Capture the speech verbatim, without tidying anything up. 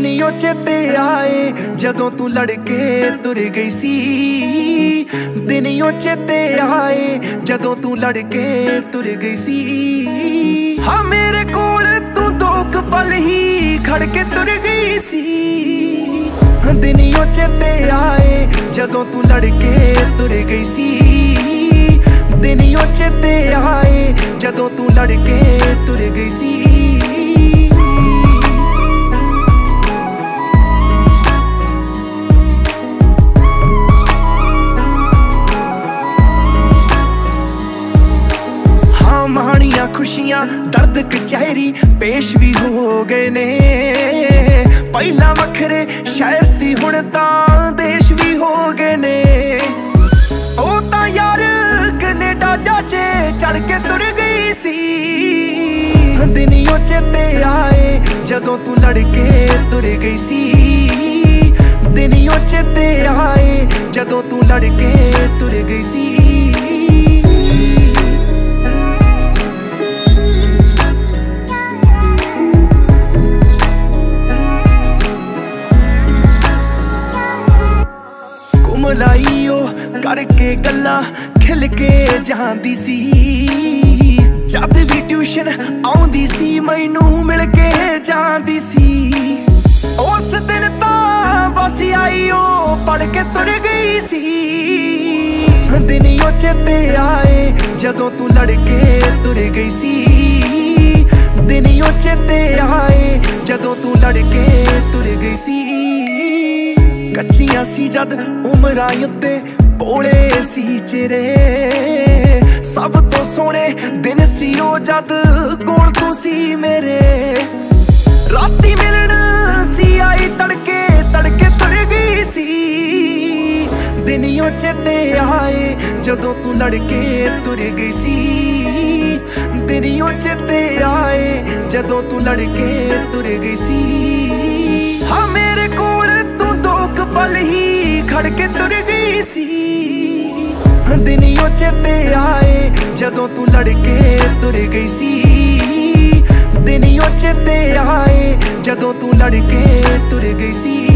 ਦਿਨਿਓ ਚੇਤੇ ਆਏ ਜਦੋਂ ਤੂੰ ਲੜ ਕੇ ਤੁਰ ਗਈ ਸੀ। ਦਿਨਿਓ ਚੇਤੇ ਆਏ ਜਦੋਂ ਤੂੰ ਲੜ ਕੇ ਤੁਰ ਗਈ ਸੀ। ਹਾਂ ਮੇਰੇ ਕੋਲ ਤੂੰ ਦੋ ਕੁ ਪਲ ਹੀ ਖੜ ਕੇ ਤੁਰ ਗਈ ਸੀ। ਦਿਨਿਓ ਚੇਤੇ ਆਏ ਜਦੋਂ ਤੂੰ ਲੜ ਕੇ ਤੁਰ ਗਈ ਸੀ। ਦਿਨਿਓ ਚੇਤੇ ਆਏ ਜਦੋਂ ਤੂੰ ਲੜ ਕੇ ਤੁਰ ਗਈ ਸੀ। ਮਾਣੀਆਂ ਖੁਸ਼ੀਆਂ ਦਰਦ ਕਚਹਿਰੀ ਪੇਸ਼ ਵੀ ਹੋ ਗਏ ਨੇ। ਪਹਿਲਾਂ ਵੱਖਰੇ ਸ਼ਹਿਰ ਸੀ ਹੁਣ ਤਾਂ ਦੇਸ਼ ਵੀ ਹੋ ਗਏ ਨੇ। ਉਹ ਤਾਂ ਯਾਰ ਕੈਨੇਡਾ ਜਾਚੇ ਚੜ ਕੇ ਤੁਰ ਗਈ ਸੀ। ਦਿਨਿਓ ਚੇਤੇ ਆਏ ਜਦੋਂ ਤੂੰ ਲੜ ਕੇ ਤੁਰ ਗਈ ਸੀ। ਦਿਨਿਓ ਚੇਤੇ ਆਏ ਜਦੋਂ ਤੂੰ ਲੜ ਕੇ ਤੁਰ ਗਈ ਸੀ। ਮਲਾਈਓ ਕਰਕੇ ਗੱਲਾਂ ਖਿਲ ਕੇ ਜਾਂਦੀ ਸੀ। ਜਦ ਵੀ ਟਿਊਸ਼ਨ ਆਉਂਦੀ ਸੀ ਮੈਨੂੰ ਮਿਲ ਕੇ ਜਾਂਦੀ ਸੀ। ਉਸ ਦਿਨ ਤਾਂ ਬਸ ਆਈਓ ਪੜ ਕੇ ਤੁਰ ਗਈ ਸੀ। ਦਿਨਿਓ ਚੇਤੇ ਆਏ ਜਦੋਂ ਤੂੰ ਲੜ ਕੇ ਤੁਰ ਗਈ ਸੀ। ਦਿਨਿਓ ਚੇਤੇ ਆਏ ਜਦੋਂ ਤੂੰ ਲੜ ਕੇ ਤੁਰ ਗਈ ਸੀ। ਕੱਚੀਆਂ ਸੀ ਜਦ ਉਮਰਾਂ ਉੱਤੇ ਭੋਲੇ ਸੀ ਚਿਹਰੇ। ਸਭ ਤੋਂ ਸੋਹਣੇ ਦਿਨ ਸੀ ਉਹ ਜਦ ਕੋਲ ਤੂੰ ਸੀ ਮੇਰੇ। ਰਾਤੀ ਮਿਲਣ ਸੀ ਆਈ ਤੜਕੇ ਤੜਕੇ ਤੁਰ ਗਈ ਸੀ। ਦਿਨਿਓ ਚੇਤੇ ਆਏ ਜਦੋਂ ਤੂੰ ਲੜ ਕੇ ਤੁਰ ਗਈ ਸੀ। ਦਿਨਿਓ ਚੇਤੇ ਆਏ ਜਦੋਂ ਤੂੰ ਲੜ ਕੇ ਤੁਰ ਗਈ ਸੀ। ਹਾਂ ਮੇਰੇ ਕੋਲ ਪਲ ਹੀ ਖੜ ਕੇ ਤੁਰ ਗਈ ਸੀ। ਦਿਨਿਓ ਚੇਤੇ ਆਏ ਜਦੋਂ ਤੂੰ ਲੜ ਕੇ ਤੁਰ ਗਈ ਸੀ। ਦਿਨਿਓ ਚੇਤੇ ਆਏ ਜਦੋਂ ਤੂੰ ਲੜ ਕੇ ਤੁਰ ਗਈ ਸੀ।